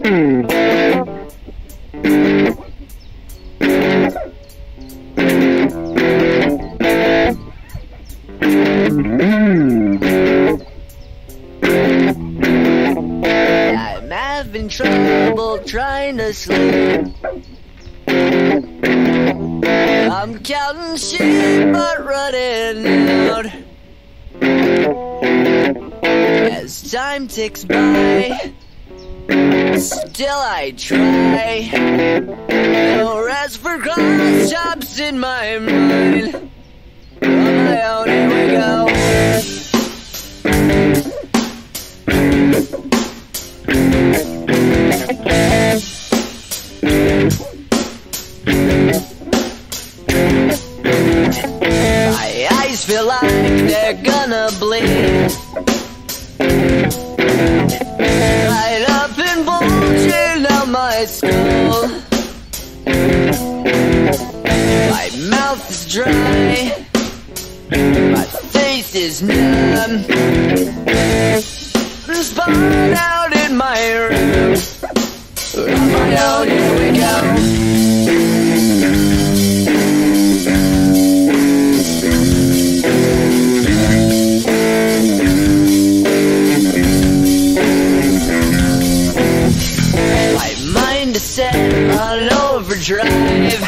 I'm having trouble trying to sleep. I'm counting sheep but running out. As time ticks by, still I try. No rest for cross chops in my mind. On my own, here we go. My eyes feel like they're gonna bleed. Right up and bulging out my skull. My mouth is dry. My face is numb. Spun out in my room. On my own, here we go. My mind is set on overdrive.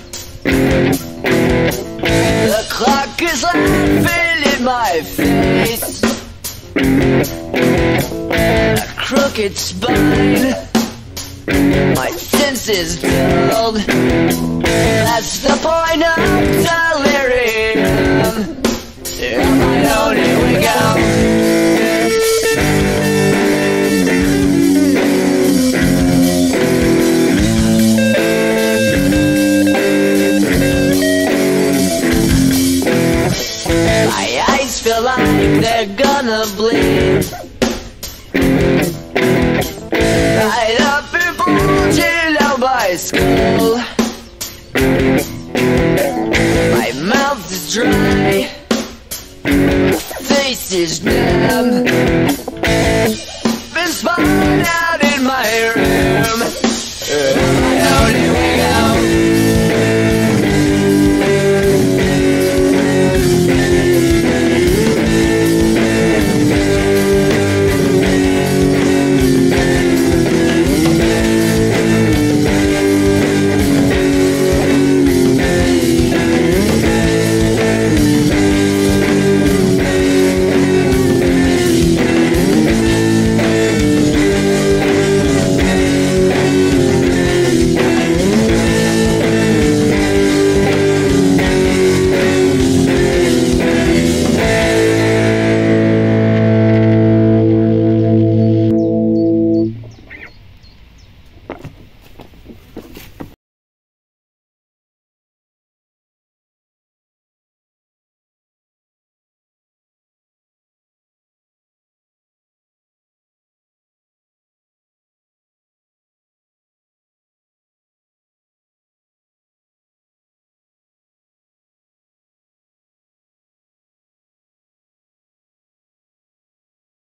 The clock is laughing in my face. A crooked spine. My senses dulled. That's the point of delirium. On my own, here we go.